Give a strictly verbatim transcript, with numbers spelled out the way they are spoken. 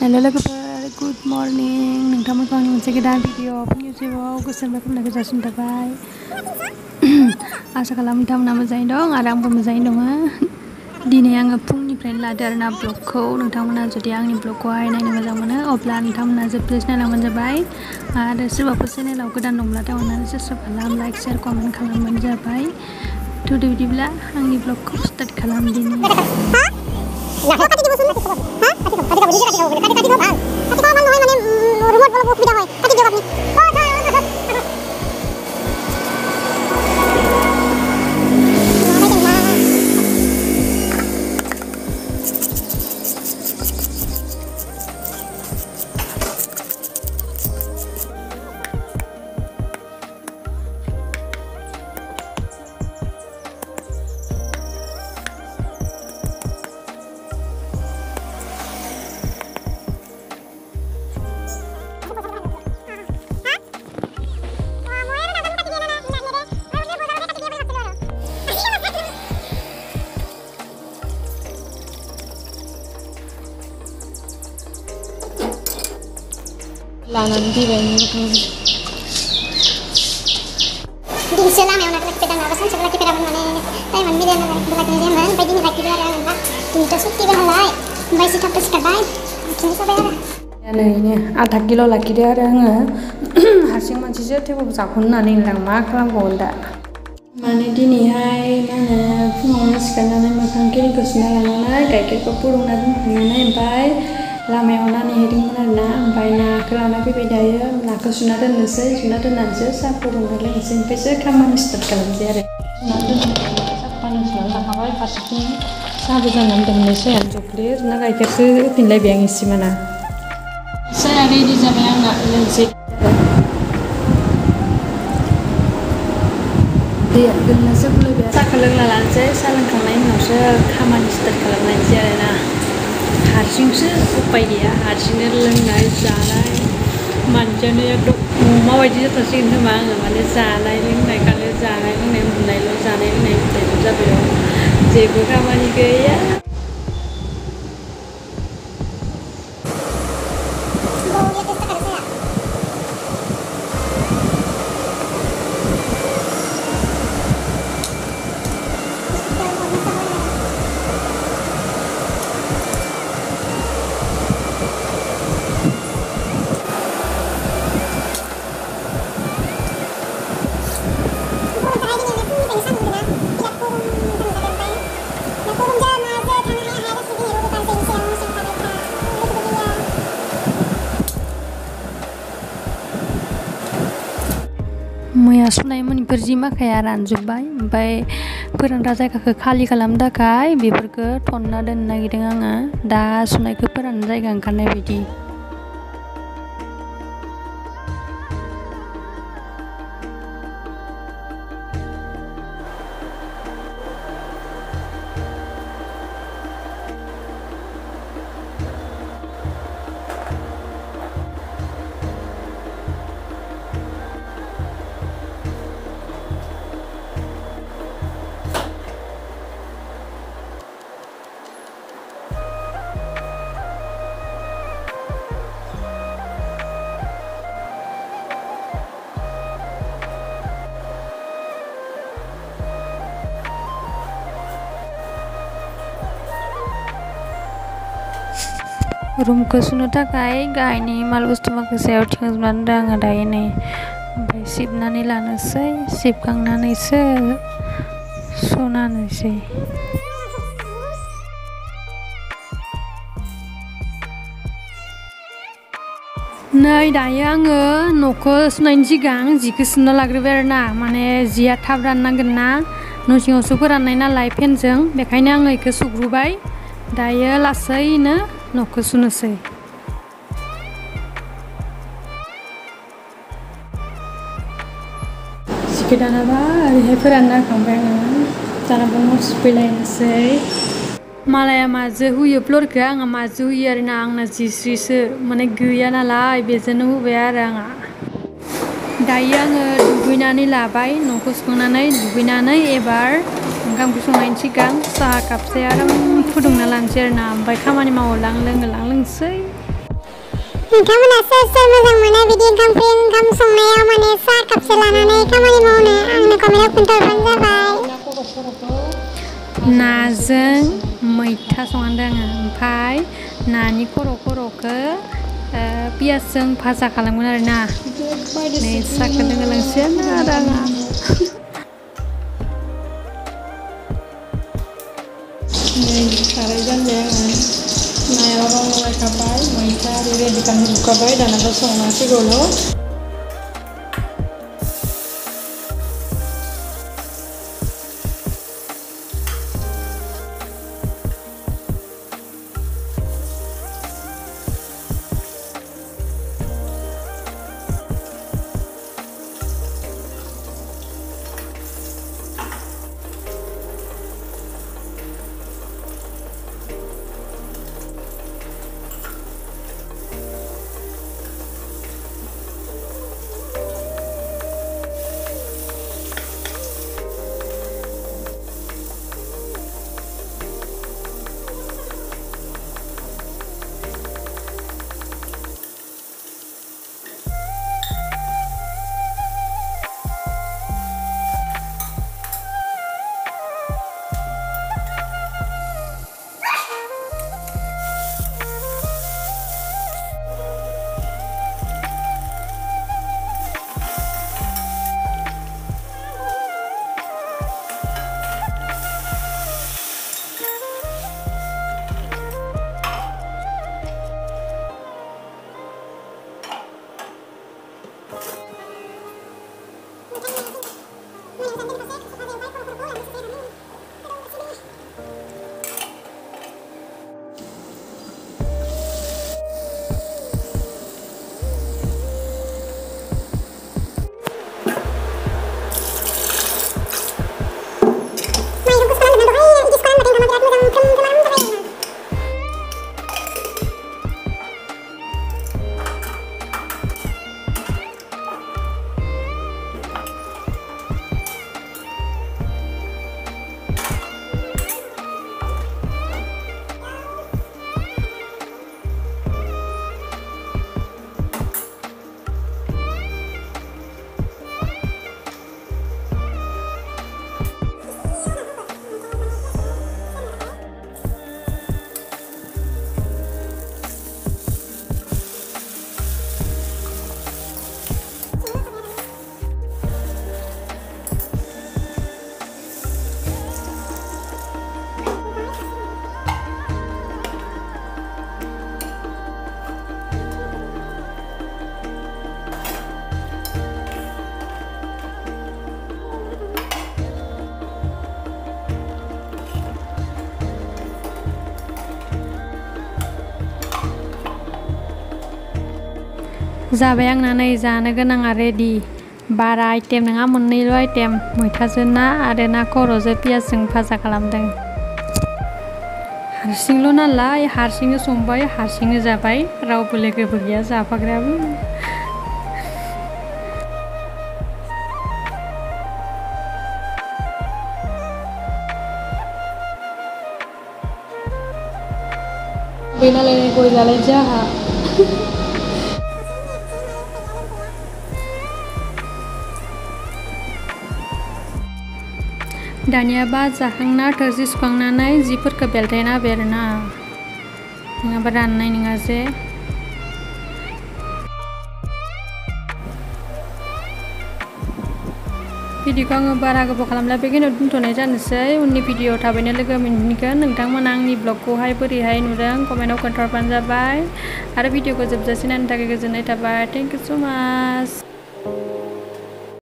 Hello logofer, good morning. Nोंथांमोनखौ आंनि मोनसे गोदान भिडिअ इउटिउबाव गोसो खुलुमनायखौ जासिनो थाबाय। आसा खालामो नोंथांमोना मोजाङै दं आरो आंबो मोजाङै दङ। दिनै आङो फुंनिफ्रायनो लादो आरोना ब्लगखौ। नोंथांमोना जुदि आंनि ब्लगखौहाय नायनो मोजां मोनो अब्ला नोंथांमोना जोबजासिम नायलांबानो जाबाय। आरो सोरबाफोर चेनेलाव गोदान दंब्लाथाय अननानै साबस्क्राइब खालाम, लाइक, शेयार, कमेन्ट खालामबानो जाबाय। थुदो बिदिब्ला आंनि ब्लगखौ स्टार्ट खालाम दिनै। Lanan di banyak tu. Di usia lama orang lagi pedang awasan sebelah kita dapat mana? Tapi mana dia nak buat ni zaman, bagi ni lagi dia orang nak. Kita suti berhalai, bayi si kapal sekarang, kini sampai ada. Ini ini ada kilo lagi dia orang. Hasil macam je tu berjauhan nani orang mak orang bonda. Mana di ni hai mana pengawas sekarang ni macam kiri ke sana mana, kayak kayak kapurung nadi mana bayi. Lama yang mana nih hidup mana na, bayna kerana berbeda nak kesunat dan nasi, sunat dan nasi, siapa pun boleh nasi. Besok kamu mesti terkalam jadi. Sunat dan nasi, siapa pun sunat tak kawal pasuknya. Siapa jangan dan nasi yang coklat, nak kayak kerja tinggal biang isi mana. Saya ada di zaman yang nak nasi. Dia dan nasi boleh biasa kalau lalan saya, saya lengkap lain nasi, kamu mesti terkalam nasi ada na. Hasilnya upaya dia, hasilnya lengai jalan, macamnya itu mau aja tu sih itu mana, mana jalan, lengai kalau jalan, lengai mulai lo jalan, lengai itu jadi jadi kamu ni gaya. Mwithà sunai mani berjima kayak ranjubay, bay peran raja kakek kali kalam dah kai, biar ke tonna dan nagi dengan dah sunai ke peran raja kan karena bedi. Room ke sunu takai gai ni mal ustu mak saya ucing sebenarnya nggak ada ini. Sip nani lana say, sip kang nani say, so nani say. Nay daya nge noko sunain jigang jika suna lagri berna, mana jia tabran nangena, nusing osukuran naina live penjeng, bekainya nge ke sugrubai, daya lasai na. Noko sunasai. Sekitar apa? Hari peran nak kampengan, cara bangun sepilai nasai. Malaya maju huya plor ke, anga maju huya rina ang nasi susu, mana guya nala, bezanu huya ranga. Daya nge duguinani labai, noko sunganai duguinani ebar, Engkang busungnain sigang saha kapse arang fudungna lancer na bai khamani mau lang lang lang lang sei नोंथांमोना सोर सोर मोजां मोनो बिदि ओंखाम ओंख्रि ओंखाम संनायाव माने साहा कापसे लानानै खामानि मावनो आंनो कमेन्टआव खोन्थाहरबानो जाबाय। नाजों मैथा संदों आङो ओमफ्राय नानि खर' खर'खौ पियासजों भाजा खालामगोन आरो ना। नै साहाखौ लोंलांसै आरो आङो। नै साराय जानबाय आङो नायाव लगायखाबाय मैथा रेडि खालामजोबखाबाय दानाबो संनांसिगौल'। जाबाय आंना नै जानो गोनाङा रेडि। बारा आइटेम नङा, मोननैल' आइटेम, मैथाजों ना आरो ना खर'जों पियासजों भाजा खालामदों। हारसिंल' नालाय हारसिंनो संबाय हारसिंनो जाबाय, रावबो लोगोबो गैया जाफाग्राबो। बेनालाय गय जालाय जाहा दानियाबा जाखांना थोरसि सुखांनानै जिफोरखौ बेलथायना होबाय आरोना, नङाबा राननाय नङा जे। भिडिअखौ आङो बारा गोबाव खालामला, बेखिनियाव दोनथ'नाय जानोसै। उननि भिडिअआव थाबैनो लोगो मोनगोन। नोंथांमोना आंनि ब्लगखौहाय बोरैहाय नुदों कमेन्टआव खोन्थाहरबानो जाबाय। आरो भिडिअखौ जोबजासिम नायनो थाखाय गोजोननाय थाबाय। थेंक इउ स' माच।